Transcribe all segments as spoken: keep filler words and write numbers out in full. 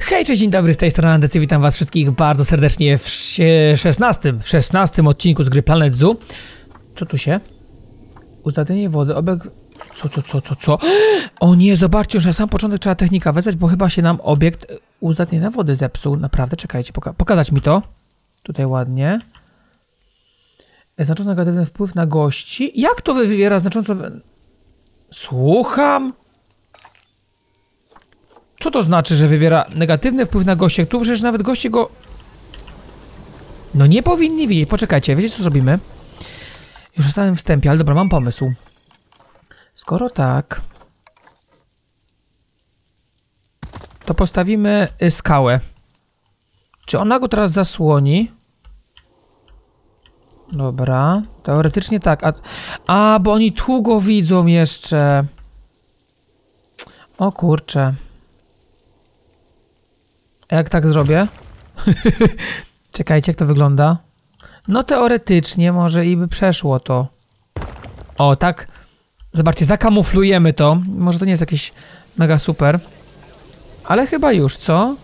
Hej, cześć, dzień dobry, z tej strony Andecy, witam was wszystkich bardzo serdecznie w szesnastym, w szesnastym odcinku z gry Planet Zoo. Co tu się? Uzdatnienie wody, obieg... Co, co, co, co, co? O nie, zobaczcie, już na sam początek trzeba technika wezwać, bo chyba się nam obiekt uzdatnienia wody zepsuł. Naprawdę, czekajcie, poka pokazać mi to. Tutaj ładnie. Znacząco negatywny wpływ na gości. Jak to wywiera znacząco... Słucham? Co to znaczy, że wywiera negatywny wpływ na gości? Tu przecież nawet goście go... No nie powinni widzieć. Poczekajcie, wiecie co zrobimy? Już w samym wstępie, ale dobra, mam pomysł. Skoro tak... To postawimy skałę. Czy ona go teraz zasłoni? Dobra, teoretycznie tak. A, a bo oni tu go widzą jeszcze. O kurczę. Jak tak zrobię? Czekajcie, jak to wygląda. No teoretycznie może i by przeszło to. O, tak. Zobaczcie, zakamuflujemy to. Może to nie jest jakieś mega super. Ale chyba już, co?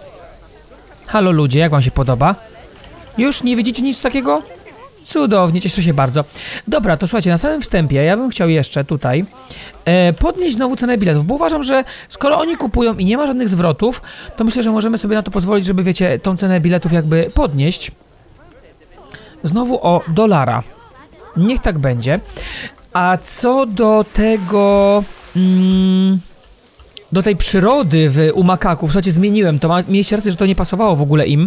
Halo ludzie, jak wam się podoba? Już nie widzicie nic takiego? Cudownie, cieszę się bardzo. Dobra, to słuchajcie, na samym wstępie ja bym chciał jeszcze tutaj e, podnieść znowu cenę biletów, bo uważam, że skoro oni kupują i nie ma żadnych zwrotów, to myślę, że możemy sobie na to pozwolić, żeby, wiecie, tą cenę biletów jakby podnieść. Znowu o dolara. Niech tak będzie. A co do tego... Mm, do tej przyrody w, u makaków, słuchajcie, zmieniłem to, mieliście rację, że to nie pasowało w ogóle im.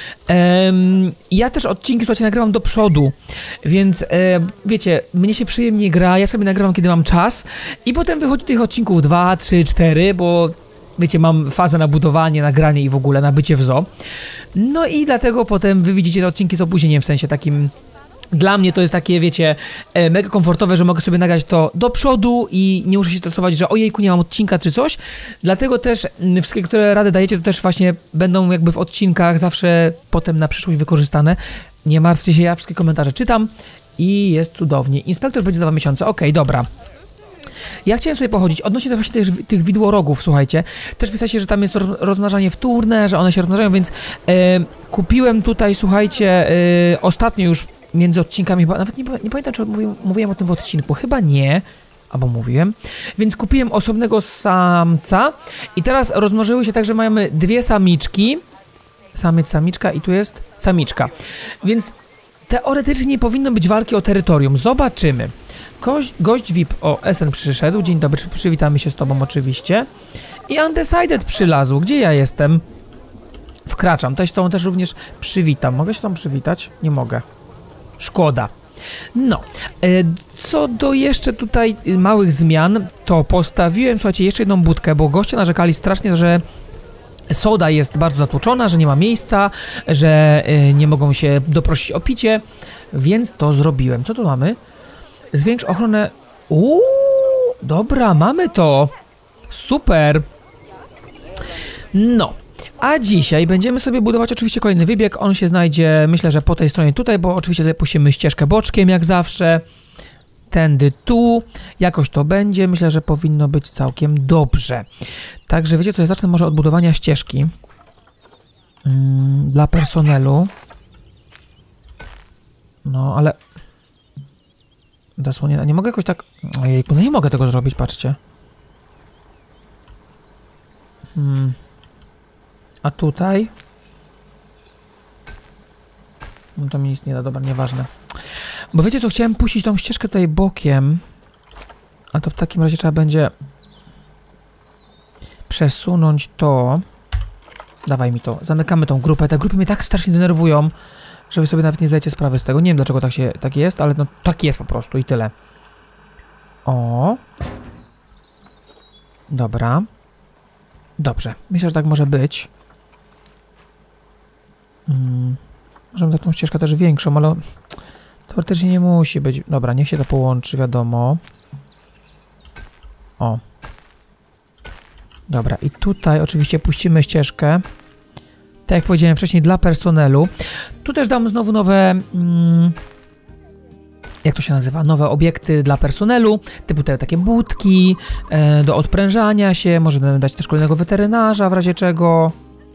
Um, ja też odcinki, słuchajcie, nagrywam do przodu, więc e, wiecie, mnie się przyjemnie gra, ja sobie nagrywam, kiedy mam czas i potem wychodzi tych odcinków dwa, trzy, cztery, bo wiecie, mam fazę na budowanie, nagranie i w ogóle na bycie w zoo. No i dlatego potem wy widzicie te odcinki z opóźnieniem, w sensie takim... Dla mnie to jest takie, wiecie, e, mega komfortowe, że mogę sobie nagrać to do przodu i nie muszę się stresować, że ojejku, nie mam odcinka czy coś. Dlatego też m, wszystkie, które rady dajecie, to też właśnie będą jakby w odcinkach zawsze potem na przyszłość wykorzystane. Nie martwcie się, ja wszystkie komentarze czytam i jest cudownie. Inspektor będzie za dwa miesiące, okej, okay, dobra. Ja chciałem sobie pochodzić, odnośnie właśnie tych, tych widłorogów, słuchajcie, też pisaliście, że tam jest roz, rozmnażanie wtórne, że one się rozmnażają, więc e, kupiłem tutaj, słuchajcie, e, ostatnio już między odcinkami, bo nawet nie, nie pamiętam, czy mówiłem, mówiłem o tym w odcinku, chyba nie, albo mówiłem, więc kupiłem osobnego samca i teraz rozmnożyły się tak, że mamy dwie samiczki, samiec, samiczka i tu jest samiczka, więc teoretycznie nie powinno być walki o terytorium, zobaczymy. Gość, gość V I P, o, S N przyszedł, dzień dobry, przywitamy się z tobą oczywiście i Undecided przylazł, gdzie ja jestem? Wkraczam, to się tą też również przywitam, mogę się tam przywitać? Nie mogę. Szkoda. No, e, co do jeszcze tutaj małych zmian, to postawiłem, słuchajcie, jeszcze jedną budkę, bo goście narzekali strasznie, że soda jest bardzo zatłoczona, że nie ma miejsca, że e, nie mogą się doprosić o picie, więc to zrobiłem. Co tu mamy? Zwiększ ochronę... Uuu, dobra, mamy to. Super. No. A dzisiaj będziemy sobie budować oczywiście kolejny wybieg, on się znajdzie, myślę, że po tej stronie tutaj, bo oczywiście sobie puścimy ścieżkę boczkiem, jak zawsze. Tędy tu, jakoś to będzie, myślę, że powinno być całkiem dobrze. Także wiecie co, ja zacznę może od budowania ścieżki mm, dla personelu. No, ale... Dosłownie, nie mogę jakoś tak... Ojejku, no nie mogę tego zrobić, patrzcie. Hmm... A tutaj? No to mi nic nie da, dobra, nieważne. Bo wiecie co, chciałem puścić tą ścieżkę tutaj bokiem. A to w takim razie trzeba będzie przesunąć to. Dawaj mi to, zamykamy tą grupę. Te grupy mnie tak strasznie denerwują, że wy sobie nawet nie zdajecie sprawy z tego. Nie wiem dlaczego tak się tak jest, ale no tak jest po prostu i tyle. O. Dobra. Dobrze, myślę, że tak może być. Hmm. Możemy taką ścieżkę też większą, ale teoretycznie nie musi być. Dobra, niech się to połączy, wiadomo. O. Dobra, i tutaj oczywiście puścimy ścieżkę. Tak jak powiedziałem wcześniej, dla personelu. Tu też dam znowu nowe... Mm, jak to się nazywa? Nowe obiekty dla personelu, typu te takie budki, e, do odprężania się, możemy dać też kolejnego weterynarza w razie czego.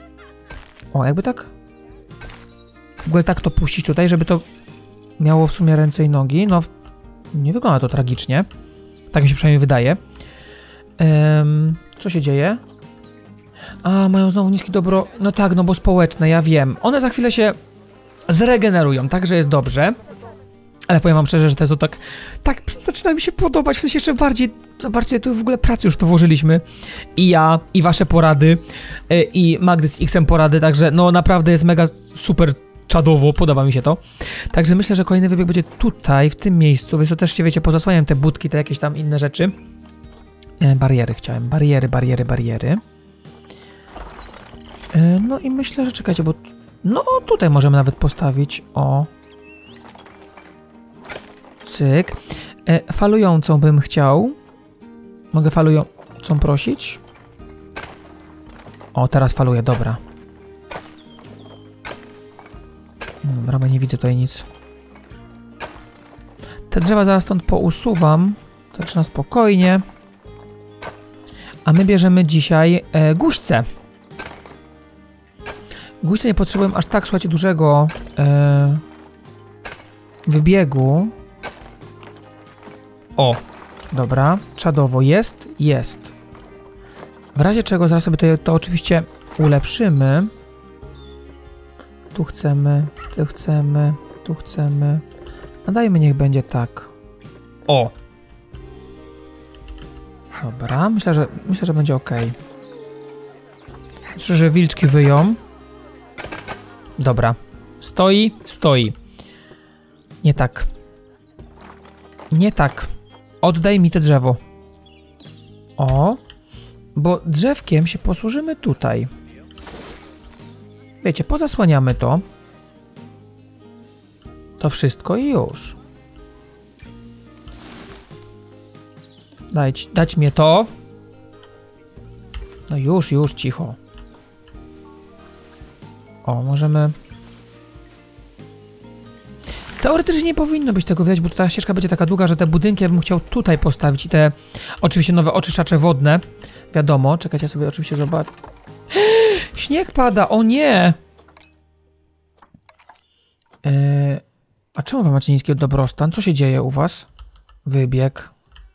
O, jakby tak... W ogóle tak to puścić tutaj, żeby to miało w sumie ręce i nogi. No, nie wygląda to tragicznie. Tak mi się przynajmniej wydaje. Um, co się dzieje? A, mają znowu niski dobro... No tak, no bo społeczne, ja wiem. One za chwilę się zregenerują, także jest dobrze. Ale powiem wam szczerze, że to jest to tak... Tak zaczyna mi się podobać, w sensie jeszcze bardziej... Zobaczcie, tu w ogóle pracy już to włożyliśmy. I ja, i wasze porady, yy, i Magdy z X-em porady, także no naprawdę jest mega super czadowo, podoba mi się to. Także myślę, że kolejny wybieg będzie tutaj, w tym miejscu, więc to też się, wiecie, pozasłaniam te budki, te jakieś tam inne rzeczy. Yy, bariery chciałem, bariery, bariery, bariery. Yy, no i myślę, że czekajcie, bo... No tutaj możemy nawet postawić, o... Cyk. E, falującą bym chciał. Mogę falującą prosić? O, teraz faluję, dobra. Dobra, bo nie widzę tutaj nic. Te drzewa zaraz stąd pousuwam. Tak na spokojnie. A my bierzemy dzisiaj e, guźce. Guźce nie potrzebuję aż tak, słuchajcie, dużego e, wybiegu. O, dobra, czadowo jest, jest. W razie czego zaraz sobie to, to oczywiście ulepszymy. Tu chcemy, tu chcemy, tu chcemy. A dajmy, niech będzie tak. O! Dobra, myślę, że, myślę, że będzie ok. Myślę, że wilczki wyją. Dobra. Stoi, stoi. Nie tak. Nie tak. Oddaj mi te drzewo. O. Bo drzewkiem się posłużymy tutaj. Wiecie, pozasłaniamy to. To wszystko i już. Dać, dać mnie to. No już, już, cicho. O, możemy... Teoretycznie nie powinno być tego widać, bo ta ścieżka będzie taka długa, że te budynki ja bym chciał tutaj postawić i te oczywiście nowe oczyszczacze wodne. Wiadomo, czekajcie, ja sobie oczywiście zobaczę. Śnieg pada, o nie! Eee, a czemu wy macie niski dobrostan? Co się dzieje u was? Wybieg.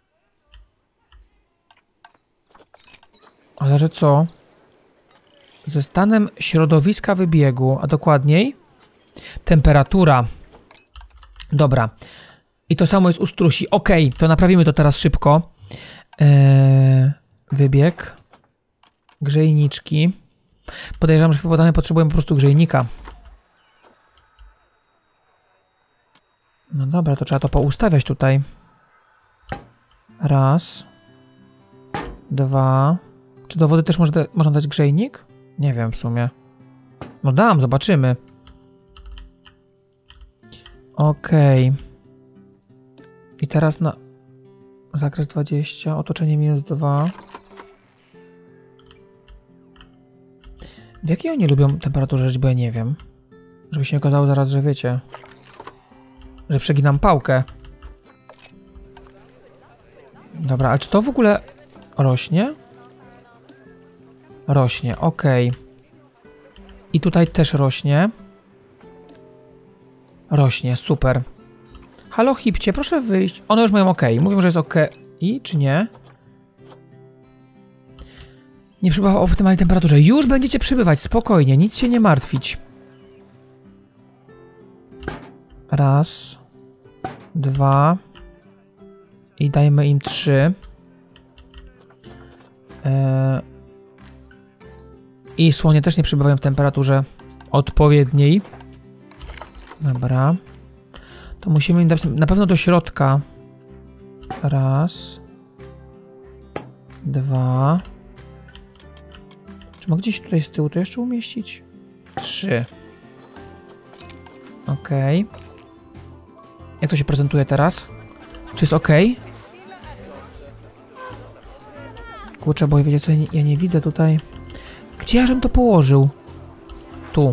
Ale że co? Ze stanem środowiska wybiegu, a dokładniej temperatura. Dobra. I to samo jest u strusi. Okej, okay, to naprawimy to teraz szybko. Eee, wybieg. Grzejniczki. Podejrzewam, że hipopotamie potrzebują po prostu grzejnika. No dobra, to trzeba to poustawiać tutaj. Raz. Dwa. Czy do wody też można, można dać grzejnik? Nie wiem w sumie. No dam, zobaczymy. Okej. Okay. I teraz na... Zakres dwadzieścia, otoczenie minus dwa. W jakiej oni lubią temperaturę żyć, bo ja nie wiem. Żeby się nie okazało zaraz, że wiecie, że przeginam pałkę. Dobra, ale czy to w ogóle rośnie? Rośnie, okej. Okay. I tutaj też rośnie. Rośnie, super. Halo, hipcie, proszę wyjść. One już mają ok. Mówią, że jest ok. I czy nie? Nie przybywa o optymalnej temperaturze. Już będziecie przybywać, spokojnie, nic się nie martwić. Raz. Dwa. I dajmy im trzy. Eee. I słonie też nie przybywają w temperaturze odpowiedniej. Dobra. To musimy im dać na pewno do środka. Raz. Dwa. Czy mogę gdzieś tutaj z tyłu to jeszcze umieścić? Trzy. Okej. Okay. Jak to się prezentuje teraz? Czy jest ok? Kurczę, bo wiecie co, ja nie, ja nie widzę tutaj. Gdzie ja żem to położył? Tu.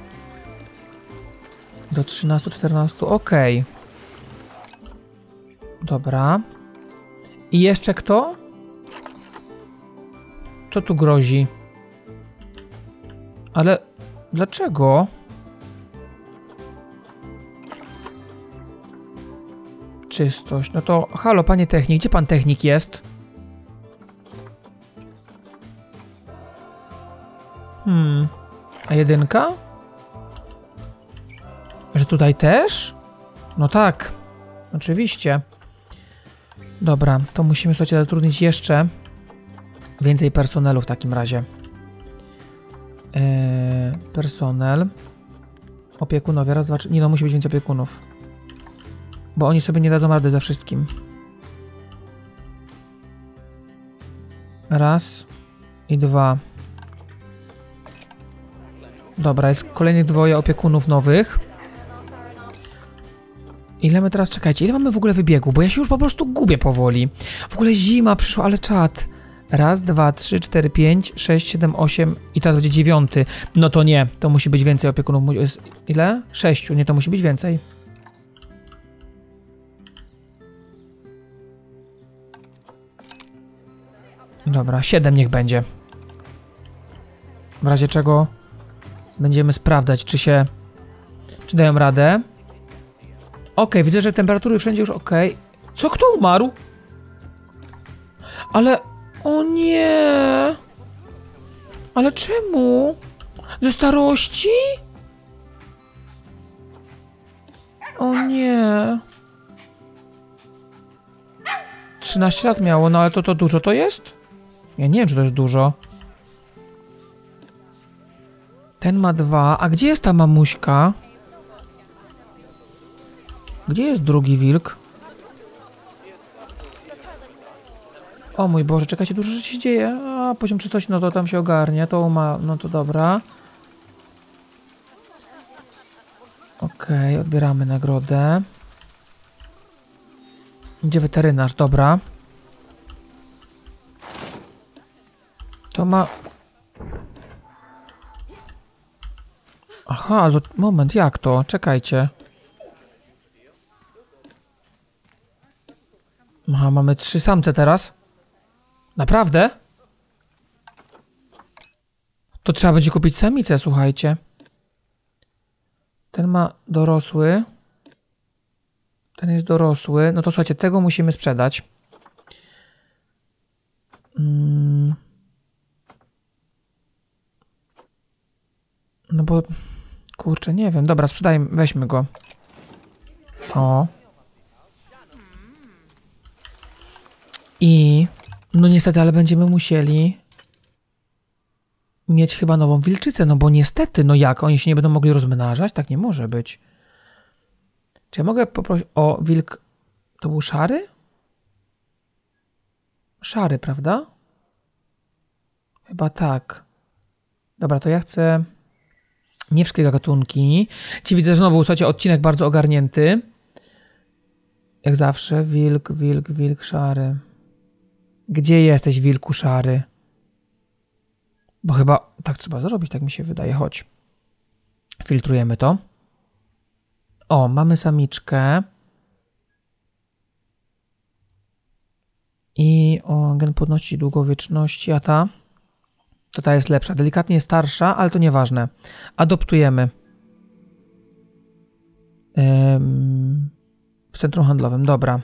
Do trzynastu, czternastu, okej. Okay. Dobra. I jeszcze kto? Co tu grozi? Ale Dlaczego? Czystość. No to halo, panie technik. Gdzie pan technik jest? Hmm. A jedynka? Że tutaj też? No tak. Oczywiście. Dobra, to musimy sobie zatrudnić jeszcze więcej personelu w takim razie. Eee, personel. Opiekunowie, raz, dwa, trzy. Nie no, musi być więcej opiekunów. Bo oni sobie nie dadzą rady za wszystkim. Raz i dwa. Dobra, jest kolejnych dwoje opiekunów nowych. Ile my teraz, czekajcie, ile mamy w ogóle wybiegu? Bo ja się już po prostu gubię powoli. W ogóle zima przyszła, ale czad. Raz, dwa, trzy, cztery, pięć, sześć, siedem, osiem i teraz będzie dziewiąty. No to nie, to musi być więcej opiekunów. Jest ile? Sześciu, nie, to musi być więcej. Dobra, siedem niech będzie. W razie czego będziemy sprawdzać, czy się... czy dają radę. Okej, widzę, że temperatury wszędzie już okej. Co, kto umarł? Ale... o nie! Ale czemu? Ze starości? O nie! trzynaście lat miało, no ale to to dużo to jest? Ja nie wiem, czy to jest dużo. Ten ma dwa. A gdzie jest ta mamuśka? Gdzie jest drugi wilk? O mój Boże, czekajcie, dużo rzeczy się dzieje. A, poziom czystości, no to tam się ogarnia. To ma, no to dobra. Okej, okay, odbieramy nagrodę. Gdzie weterynarz? Dobra. To ma... Aha, ale moment, jak to? Czekajcie. Aha, mamy trzy samce teraz. Naprawdę? To trzeba będzie kupić samicę, słuchajcie. Ten ma dorosły. Ten jest dorosły. No to słuchajcie, tego musimy sprzedać. Hmm. No bo... kurczę, nie wiem. Dobra, sprzedajmy, weźmy go. O. I... no niestety, ale będziemy musieli... mieć chyba nową wilczycę, no bo niestety, no jak? Oni się nie będą mogli rozmnażać? Tak nie może być. Czy ja mogę poprosić o wilk... to był szary? Szary, prawda? Chyba tak. Dobra, to ja chcę... nie wszystkie gatunki. Ci widzę znowu, słuchajcie, odcinek bardzo ogarnięty. Jak zawsze. Wilk, wilk, wilk szary. Gdzie jesteś, wilku szary? Bo chyba tak trzeba zrobić, tak mi się wydaje. Chodź. Filtrujemy to. O, mamy samiczkę. I o, gen płodności i długowieczności, a ta? To ta jest lepsza. Delikatnie starsza, ale to nieważne. Adoptujemy. Ym, w centrum handlowym. Dobra.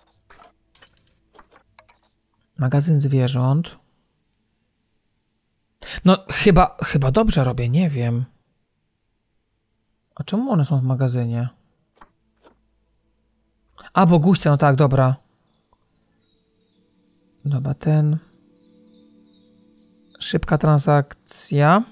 Magazyn zwierząt. No, chyba, chyba dobrze robię, nie wiem. A czemu one są w magazynie? A, bo guźce, no tak, dobra. Dobra, ten... szybka transakcja.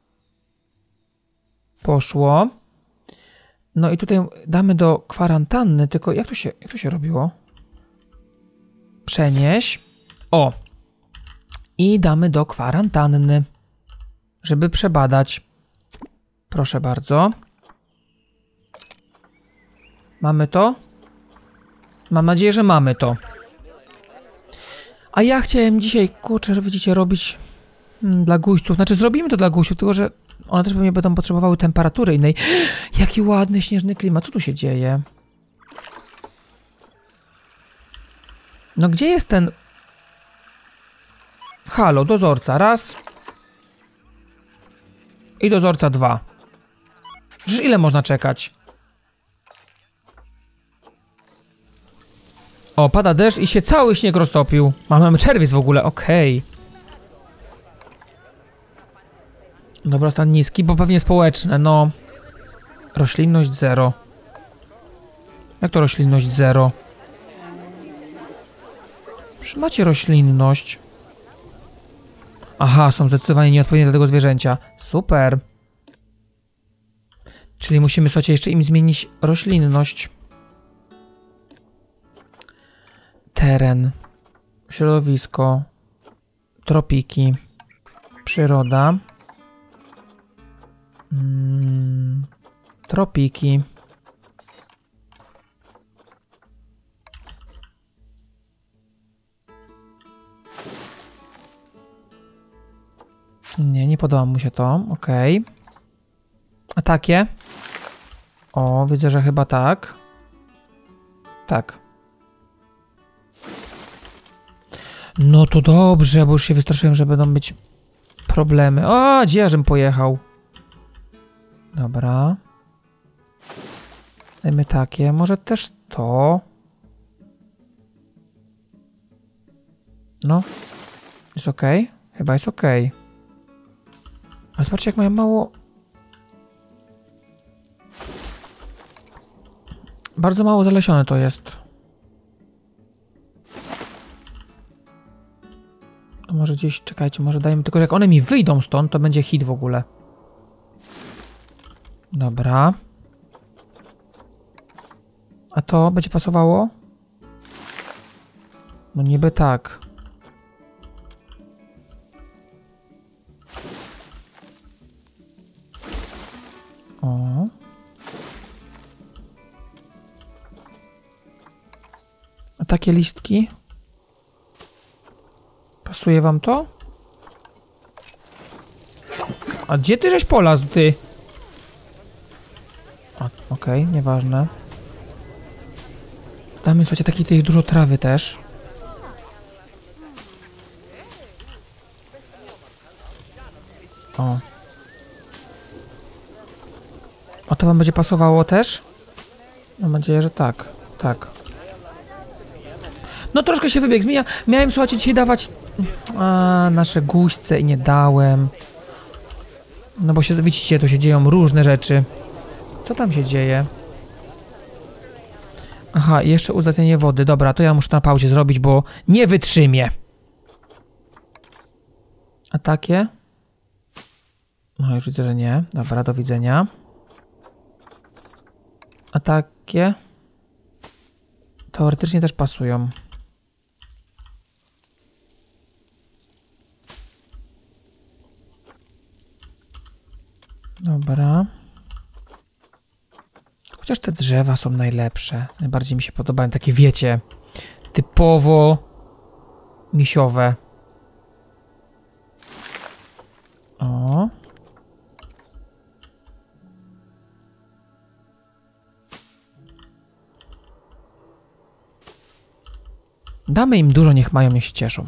Poszło. No i tutaj damy do kwarantanny, tylko jak to się, jak to się robiło? Przenieś. O! I damy do kwarantanny, żeby przebadać. Proszę bardzo. Mamy to? Mam nadzieję, że mamy to. A ja chciałem dzisiaj, kurczę, że widzicie, robić hmm, dla guźców. Znaczy zrobimy to dla guźców, tylko że one też pewnie będą potrzebowały temperatury innej. Jaki ładny, śnieżny klimat. Co tu się dzieje? No gdzie jest ten... Halo, dozorca. Raz. I dozorca dwa. Przecież ile można czekać? O, pada deszcz i się cały śnieg roztopił. Mamy czerwiec w ogóle, okej. Okay. Dobrostan niski, bo pewnie społeczne, no. Roślinność zero. Jak to roślinność zero? Czy macie roślinność? Aha, są zdecydowanie nieodpowiednie dla tego zwierzęcia. Super. Czyli musimy, słuchajcie, jeszcze im zmienić roślinność. Teren. Środowisko. Tropiki. Przyroda. Mm, tropiki. Nie, nie podoba mu się to. Okej. Okay. A takie? O, widzę, że chyba tak. Tak. No to dobrze, bo już się wystraszyłem, że będą być problemy. O, gdzie ja żem pojechał? Dobra. Dajmy takie. Może też to. No. Jest ok? Chyba jest ok. Ale zobaczcie, jak mają mało... Bardzo mało zalesione to jest. A może gdzieś, czekajcie, może dajmy... Tylko jak one mi wyjdą stąd, to będzie hit w ogóle. Dobra. A to będzie pasowało? No niby tak. O. A takie listki? Pasuje wam to? A gdzie ty żeś polazł, ty? Okej, okay, nieważne. Damy, słuchajcie, takiej tej dużo trawy też. O. A to wam będzie pasowało też? Mam nadzieję, że tak. Tak. No troszkę się wybieg zmienia. Miałem, słuchajcie, dzisiaj dawać a, nasze guźce i nie dałem. No bo się, widzicie, tu się dzieją różne rzeczy. Co tam się dzieje? Aha, i jeszcze uzdatnienie wody. Dobra, to ja muszę na pauzie zrobić, bo nie wytrzymię. A takie? No już widzę, że nie. Dobra, do widzenia. A takie? Teoretycznie też pasują. Dobra. Chociaż te drzewa są najlepsze. Najbardziej mi się podobają. Takie, wiecie, typowo misiowe. O. Damy im dużo, niech mają, niech się cieszą.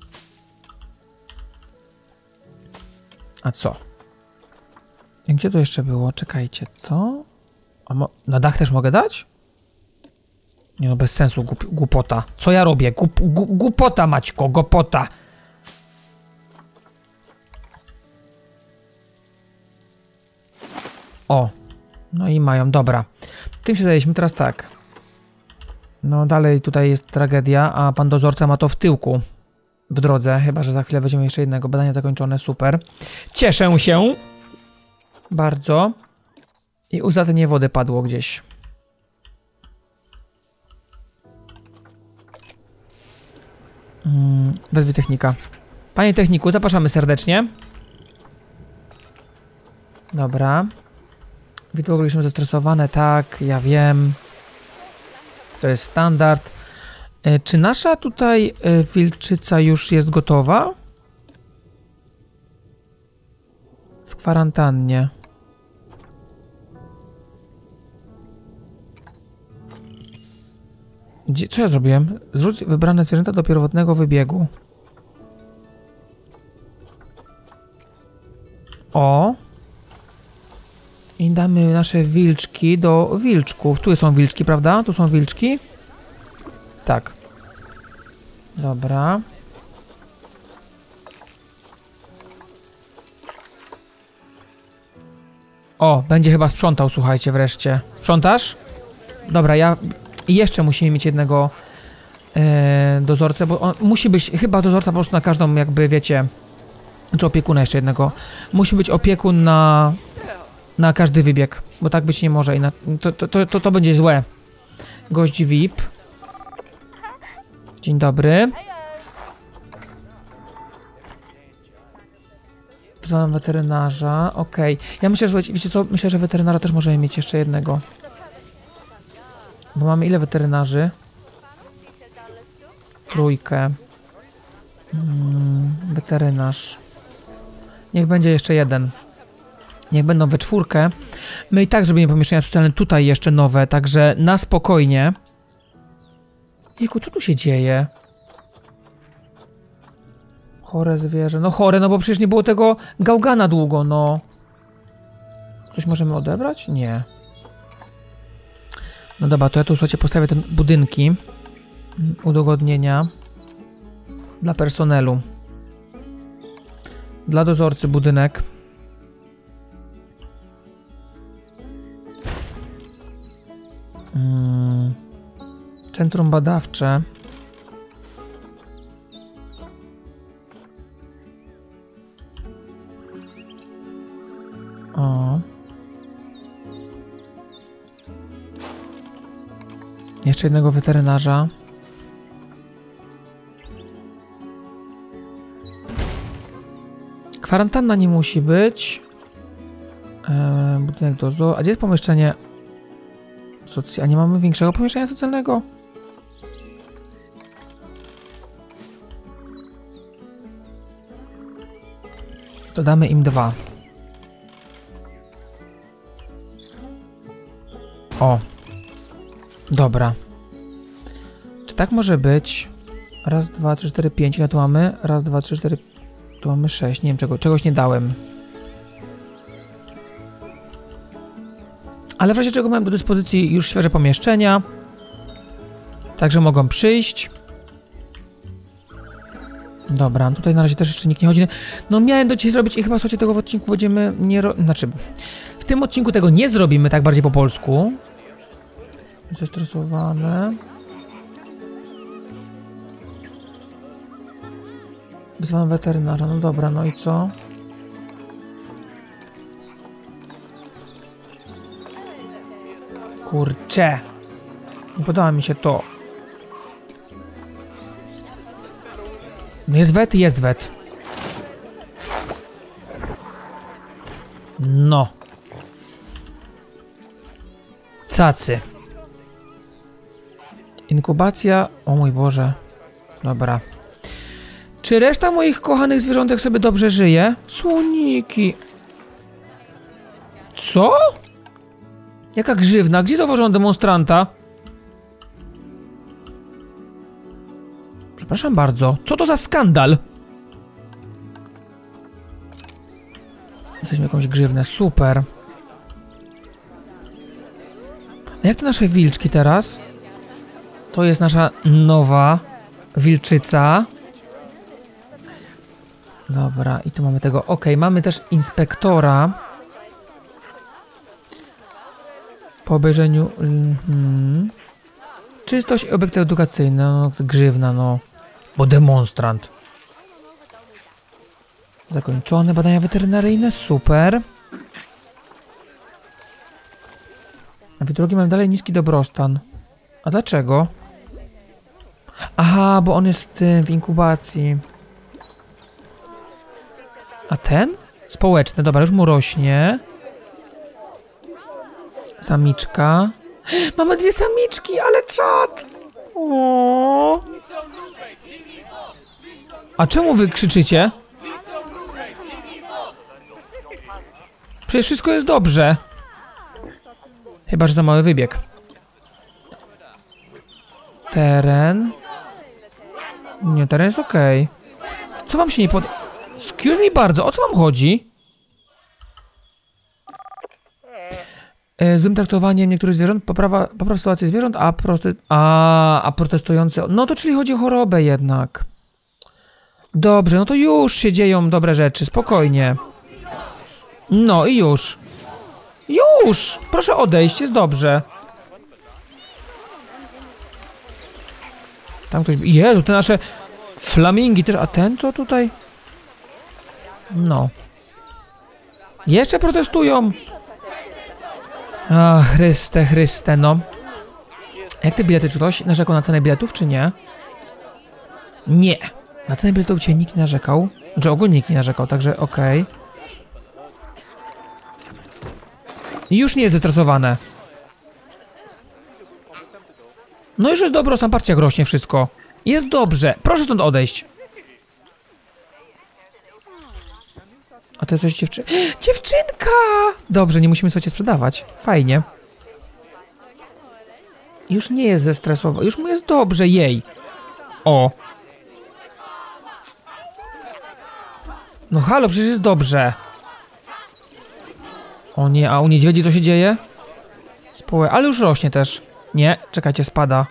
A co? Gdzie to jeszcze było? Czekajcie, co? A mo na dach też mogę dać? Nie no, bez sensu, głup głupota. Co ja robię? Głup gu głupota, Maćko, głupota. O, no i mają, dobra. Tym się zajęliśmy, teraz tak. No dalej tutaj jest tragedia, a pan dozorca ma to w tyłku. W drodze, chyba że za chwilę weźmiemy jeszcze jednego. Badania zakończone, super. Cieszę się. Bardzo. I uzdatnienie wody padło gdzieś. Hmm, wezwij technika. Panie techniku, zapraszamy serdecznie. Dobra. Widło byliśmy zestresowane, tak, ja wiem. To jest standard. E, czy nasza tutaj e, wilczyca już jest gotowa? W kwarantannie. Gdzie, co ja zrobiłem? Zwróć wybrane zwierzęta do pierwotnego wybiegu. I damy nasze wilczki do wilczków. Tu są wilczki, prawda? Tu są wilczki? Tak. Dobra. O, będzie chyba sprzątał, słuchajcie, wreszcie. Sprzątasz? Dobra, ja... I jeszcze musimy mieć jednego e, dozorcę, bo on musi być chyba dozorca po prostu na każdą, jakby wiecie... Czy opiekuna jeszcze jednego. Musi być opiekun na... Na każdy wybieg, bo tak być nie może i na, to, to, to, to, to będzie złe. Gość V I P. Dzień dobry. Wzywam weterynarza, okej. Okay. Ja myślę, że wiecie co, myślę, że weterynarza też możemy mieć jeszcze jednego. Bo mamy ile weterynarzy? Trójkę. Hmm, weterynarz. Niech będzie jeszcze jeden. Niech będą we czwórkę. My i tak zrobimy pomieszczenia socjalne tutaj jeszcze nowe, także na spokojnie. Jejku, co tu się dzieje? Chore zwierzę. No chore, no bo przecież nie było tego gałgana długo, no. Coś możemy odebrać? Nie. No dobra, to ja tu, słuchajcie, postawię te budynki. Udogodnienia. Dla personelu. Dla dozorcy budynek. Hmm. Centrum badawcze. O. Jeszcze jednego weterynarza. Kwarantanna nie musi być. Eee, budynek do zoo. A gdzie jest pomieszczenie? Socja... A nie mamy większego pomieszczenia socjalnego? To damy im dwa. O. Dobra. Czy tak może być? Raz, dwa, trzy, cztery, pięć. Ile tu mamy? Raz, dwa, trzy, cztery... Tu mamy sześć. Nie wiem czego. Czegoś nie dałem. Ale w razie czego mam do dyspozycji już świeże pomieszczenia. Także mogą przyjść. Dobra, tutaj na razie też jeszcze nikt nie chodzi. No miałem do dzisiaj zrobić i chyba, słuchajcie, tego w odcinku będziemy nie ro... Znaczy, w tym odcinku tego nie zrobimy tak bardziej po polsku. Zestresowane. Wzywam weterynarza, no dobra, no i co? Kurczę. Nie podoba mi się to. No jest wet? Jest wet. No. Cacy. Inkubacja. O mój Boże. Dobra. Czy reszta moich kochanych zwierzątek sobie dobrze żyje? Słoniki. Co? Jaka grzywna? Gdzie zauważyłem demonstranta? Przepraszam bardzo. Co to za skandal? Jesteśmy jakąś grzywnę. Super. A jak te nasze wilczki teraz? To jest nasza nowa wilczyca. Dobra, i tu mamy tego. Ok, mamy też inspektora. Po obejrzeniu... Mm-hmm. Czystość i obiekty edukacyjne. No, grzywna, no. Bo demonstrant. Zakończone badania weterynaryjne. Super. A w drugiej mamy dalej niski dobrostan. A dlaczego? Aha, bo on jest w inkubacji. A ten? Społeczny. Dobra, już mu rośnie. Samiczka. Mamy dwie samiczki, ale czad! O. A czemu wy krzyczycie? Przecież wszystko jest dobrze. Chyba, że za mały wybieg. Teren. Nie, teren jest okej. Okay. Co wam się nie pod... Excuse me bardzo, o co wam chodzi? E, złym traktowaniem niektórych zwierząt, poprawa, poprawa sytuacji zwierząt, a, prosty, a, a protestujący... No to czyli chodzi o chorobę jednak. Dobrze, no to już się dzieją dobre rzeczy, spokojnie. No i już. Już! Proszę odejść, jest dobrze. Tam ktoś... Jezu, te nasze flamingi też... A ten co tutaj? No. Jeszcze protestują. A, Chryste, Chryste, no. Jak te bilety, czy ktoś narzekał na cenę biletów, czy nie? Nie. Na cenę biletów dzisiaj nikt nie narzekał. Znaczy ogólnie nikt nie narzekał, także okej. Okay. Już nie jest zestresowane. No już jest dobro, sam patrzcie jak rośnie wszystko. Jest dobrze, proszę stąd odejść. A to jest coś dziewczy... Dziewczynka! Dobrze, nie musimy sobie sprzedawać. Fajnie. Już nie jest zestresowana, już mu jest dobrze, jej. O. No halo, przecież jest dobrze. O nie, a u niedźwiedzi co się dzieje? Społe, ale już rośnie też. Nie, czekajcie, spada.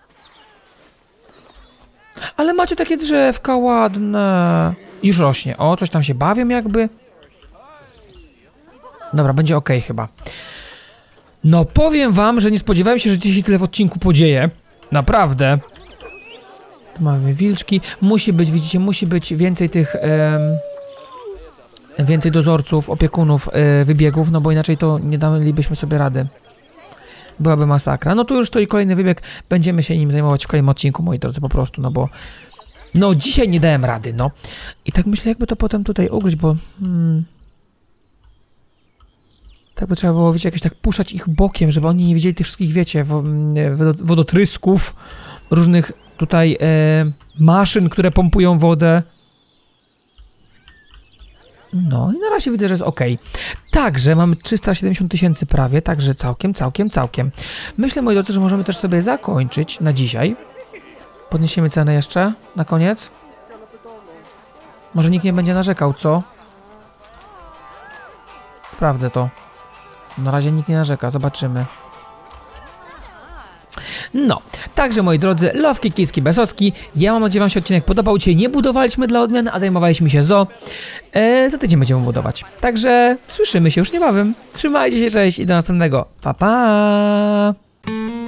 Ale macie takie drzewka ładne. Już rośnie. O, coś tam się bawią jakby. Dobra, będzie ok chyba. No powiem wam, że nie spodziewałem się, że dzisiaj tyle w odcinku podzieje. Naprawdę. Tu mamy wilczki. Musi być, widzicie, musi być więcej tych... Em, więcej dozorców, opiekunów, e, wybiegów, no bo inaczej to nie dalibyśmy sobie rady. Byłaby masakra. No tu już stoi kolejny wybieg. Będziemy się nim zajmować w kolejnym odcinku, moi drodzy, po prostu, no bo... No dzisiaj nie dałem rady, no. I tak myślę, jakby to potem tutaj ugryźć, bo... Hmm, tak by trzeba było, wiecie, jakieś tak puszczać ich bokiem, żeby oni nie widzieli tych wszystkich, wiecie, wodotrysków, różnych tutaj e, maszyn, które pompują wodę. No i na razie widzę, że jest ok. Także mamy trzysta siedemdziesiąt tysięcy prawie, także całkiem, całkiem, całkiem. Myślę, moi drodzy, że możemy też sobie zakończyć na dzisiaj. Podniesiemy cenę jeszcze na koniec. Może nikt nie będzie narzekał, co? Sprawdzę to. Na razie nikt nie narzeka, zobaczymy. No, także moi drodzy, Lowki, Kiski, Besowski. Ja mam nadzieję, że wam się odcinek podobał. Dzisiaj nie budowaliśmy dla odmiany, a zajmowaliśmy się zoo. Eee, za tydzień będziemy budować. Także słyszymy się już niebawem. Trzymajcie się, cześć i do następnego. Pa, pa!